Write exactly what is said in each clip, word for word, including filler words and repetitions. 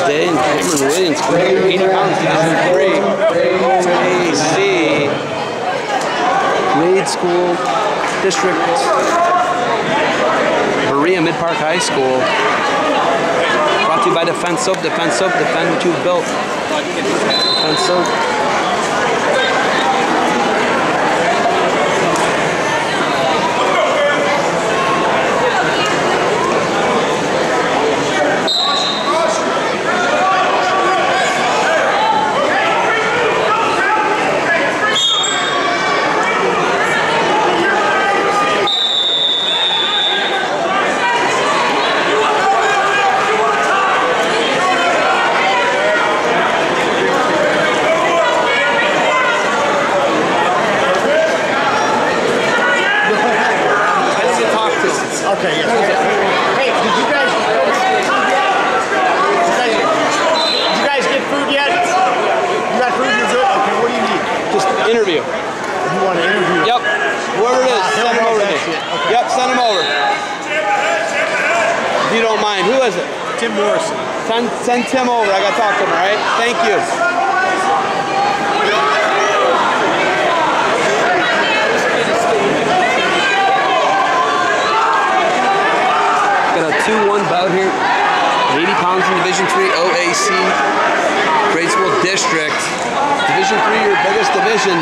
Day and Cameron Williams, eighty pounds, Division three. A C. Grade School District. Berea Mid-Park High School. Brought to you by Defense Soap. Defense Soap, defend what you've built. Defense Soap. Okay, yes. Hey, did you guys, did you guys get food yet? You got food, you're good? Okay, what do you need? Just interview. You want to interview? Yep. Whoever it is, uh, send him over to me. Okay. Yep, send him over. If you don't mind. Who is it? Tim Morrison. Send, send Tim over. I got to talk to him, all right? Thank you. two one bout here, eighty pounds in Division three O A C, Grade School District. Division three, your biggest division.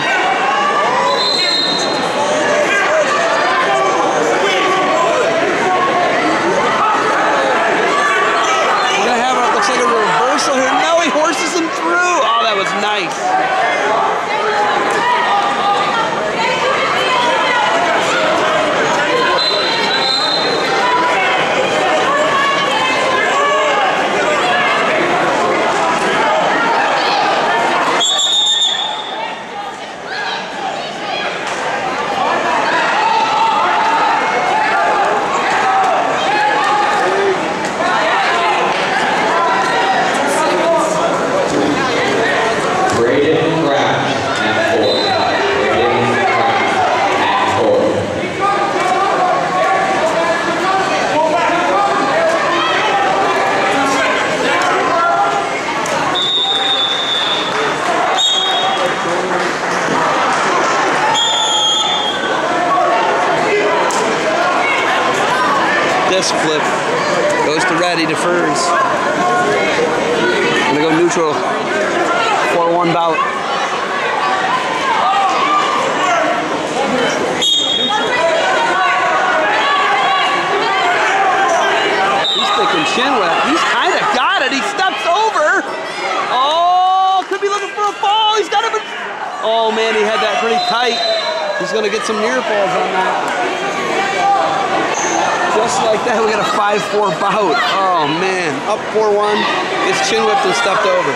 We're gonna have it, looks like a reversal here. No, he horses him through. Oh, that was nice. Disc flip goes to ready, defers. Gonna go neutral. four one bout. He's sticking chin whip. He's kind of got it. He steps over. Oh, could be looking for a fall. He's got it. Oh man, he had that pretty tight. He's gonna get some near falls on that. Just like that, we got a five four bout. Oh man, up four one. Gets chin whipped and stepped over.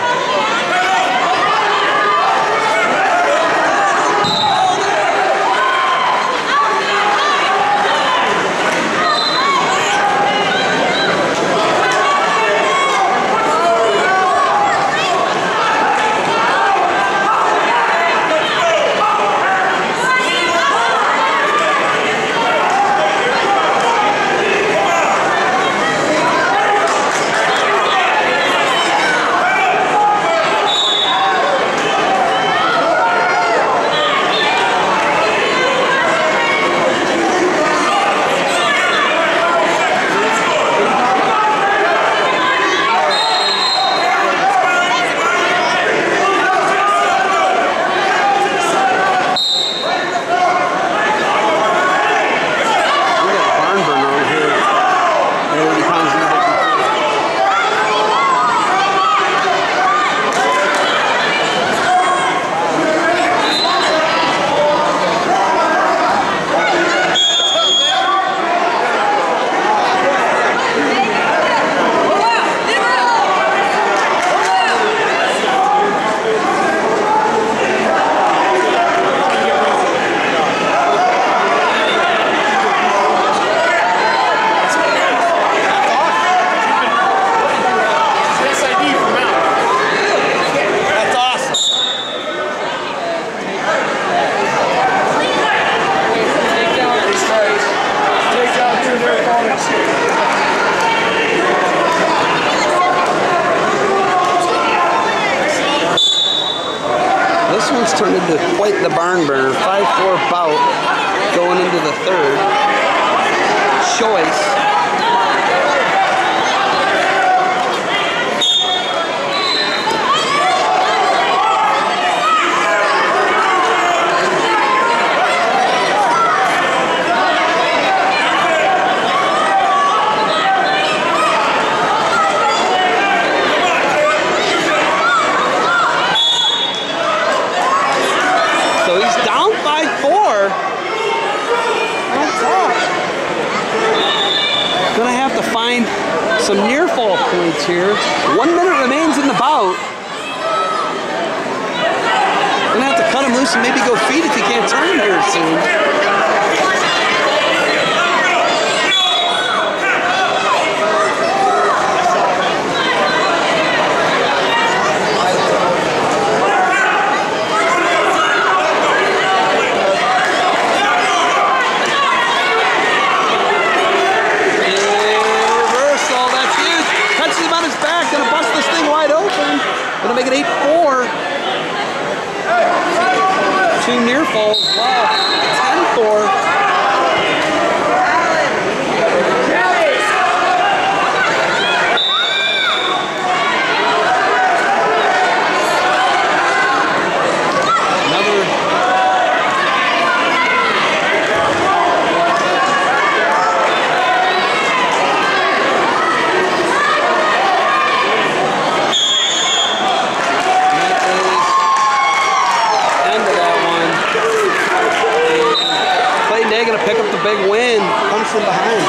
one's turned into quite the barn burner. five four bout going into the third. Choice. Gonna have to find some near fall points here. One minute remains in the bout. Gonna have to cut him loose and maybe go feed if he can't turn him here soon. Gonna make it eight four. Two near falls. Wow. ten four. Pick up the big win, comes from behind.